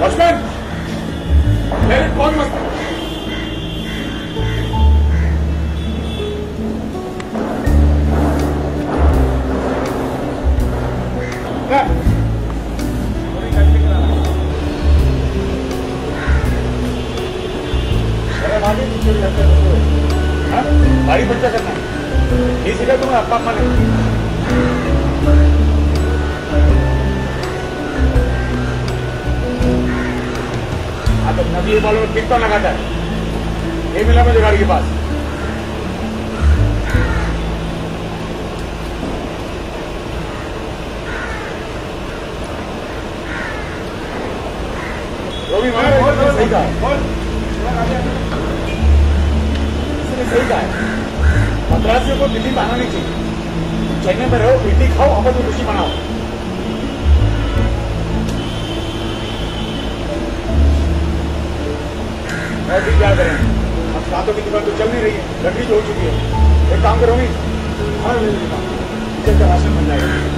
Watchman, कौन मस्त गाड़ी बच्चा करना है, ये सीधा तुम्हें अपना मन है। हाँ तो नदी वालों में कितना लगाता है, ये मिला मुझे गाड़ी के पास। सही कहा है, मद्रास से को दिल्ली में आना नहीं चाहिए। चेन्नई में रहो, इडली खाओ, अमर में खुशी मनाओ। मैं भी क्या करें, अब सातों की दुकान तो चल नहीं रही है, लकड़ी तो हो चुकी है। एक काम करोगी, हर किचन का राशन बन जाएगा।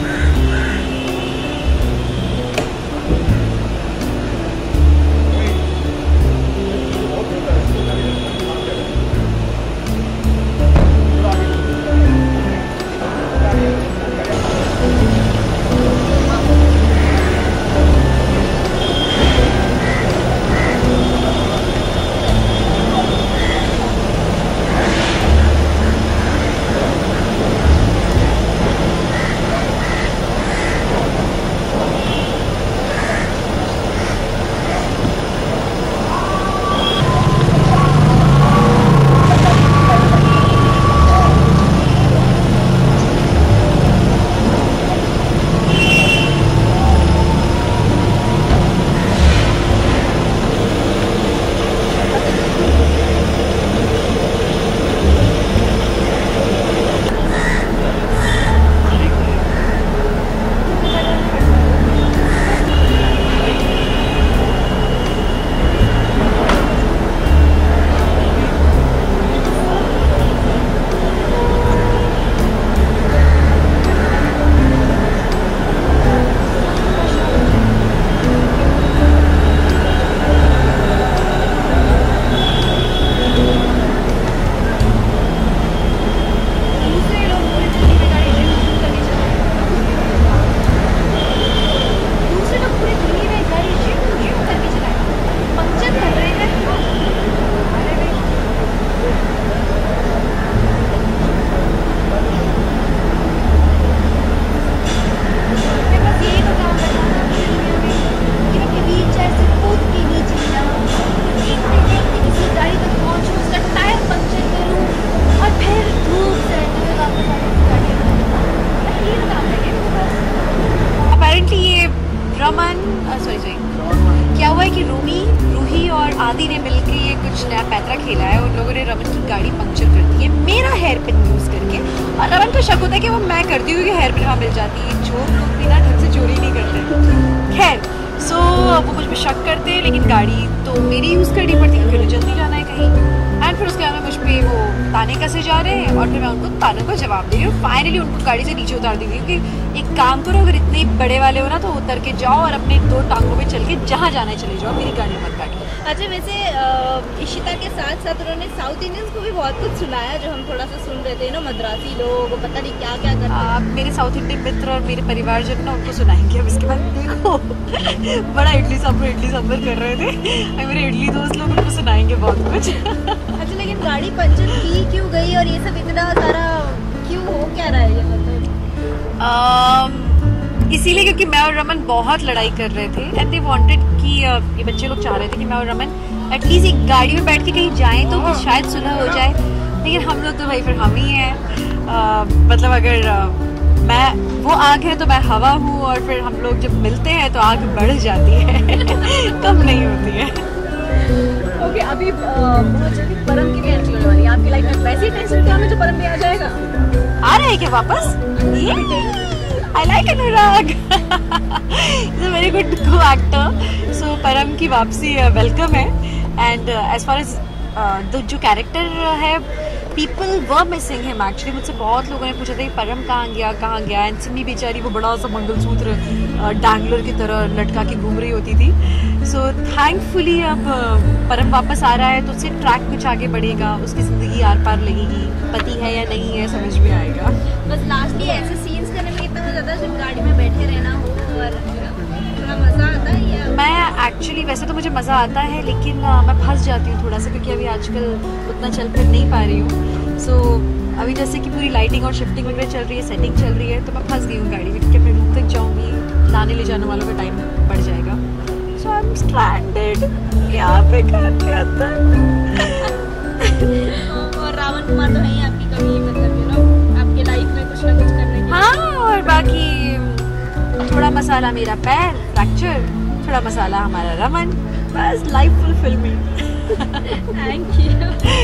क्या हुआ है कि रूही और आदि ने मिलकर ये कुछ नया पैतरा खेला है। उन लोगों ने रमन की गाड़ी पंक्चर कर दी है मेरा हेयर पिन यूज करके, और रमन को शक होता है कि वो मैं करती हूँ क्योंकि हेयर पिन वहाँ मिल जाती है। चोर लोग भी ना ढंग से चोरी नहीं करते। खैर वो मुझ पर शक करते हैं, लेकिन गाड़ी तो मेरी यूज़ करनी पड़ती है क्योंकि मुझे जल्दी जाना है कहीं। एंड फिर उसके बाद मुझ पर वो ताने कसे जा रहे हैं और फिर मैं उनको तानों का जवाब दे रही हूँ। फाइनली उनको गाड़ी से नीचे उतार दी क्योंकि एक काम करो, अगर इतने बड़े वाले हो ना तो उतर के जाओ और अपने दो टांगों में चल के जहाँ जाना है चले जाओ, मेरी गाड़ी मत काटो। अच्छा, वैसे इशिता के साथ साथ उन्होंने साउथ इंडियंस को भी बहुत कुछ सुनाया जो हम थोड़ा सा सुन रहे थे ना, मद्रासी लोग पता नहीं क्या क्या करते हैं। मेरे साउथ इंडियन मित्र और मेरे परिवारजन ना उनको सुनाएंगे। अब इसके बाद देखो बड़ा इडली सांभर कर रहे थे मेरे इडली दोस्त लोग, उनको सुनाएंगे बहुत कुछ। अच्छा, लेकिन गाड़ी पंचर की क्यों गई और ये सब इतना सारा क्यों हो क्या रहा है ये मतलब? इसीलिए क्योंकि मैं और रमन बहुत लड़ाई कर रहे थे एंड दे वांटेड कि ये बच्चे लोग चाह रहे थे कि मैं और रमन एटलीस्ट एक गाड़ी में बैठ के कहीं जाएं तो शायद सुलह हो जाए। लेकिन हम लोग तो भाई फिर हम ही हैं, मतलब अगर मैं वो आग है तो मैं हवा हूँ, और फिर हम लोग जब मिलते हैं तो आग बढ़ जाती है कम नहीं होती है। ओके, अभी बहुत जल्दी परम की भी एंट्री होने वाली है आपकी लाइफ में। वैसे ही टेंशन क्या में जो परम भी आ जाएगा, आ रहा है क्या वापस? I like Anurag, he's a very good co-actor. So परम की वापसी वेलकम है। एंड एज फार एज जो कैरेक्टर है people were missing him actually. मुझसे बहुत लोगों ने पूछा था कि परम कहाँ गया एंड सिमी बेचारी वो बड़ा सा मंगलसूत्र डैंगलर की तरह लटका के घूम रही होती थी। सो थैंकफुली अब परम वापस आ रहा है तो उससे ट्रैक कुछ आगे बढ़ेगा, उसकी ज़िंदगी आर पार लगेगी, पति है या नहीं है समझ में आएगा। बस लास्टली ऐसे सीन्स करने में इतना मजा आता है जब गाड़ी में बैठे रहना हो और थोड़ा मजा आता है या? मैं एक्चुअली वैसे तो मुझे मज़ा आता है लेकिन मैं फंस जाती हूँ थोड़ा सा क्योंकि अभी आजकल उतना चल फिर नहीं पा रही हूँ। सो अभी जैसे कि पूरी लाइटिंग और शिफ्टिंग वगैरह चल रही है, सेटिंग चल रही है, तो मैं फंस गई हूँ गाड़ी में क्योंकि अपने रूम तक जाऊँगी, लाने ले जाने वालों का टाइम बढ़ जाएगा। सो आई एम स्ट्रैंडेड यहाँ पे करते आता और रावण कुमार तो है ही आपकी कमी, मतलब यू नो आपके लाइफ में कुछ ना कुछ करने की। हाँ, और बाकी थोड़ा मसाला मेरा पैर फ्रैक्चर, थोड़ा मसाला हमारा रमन, बस life full filming. Thank you.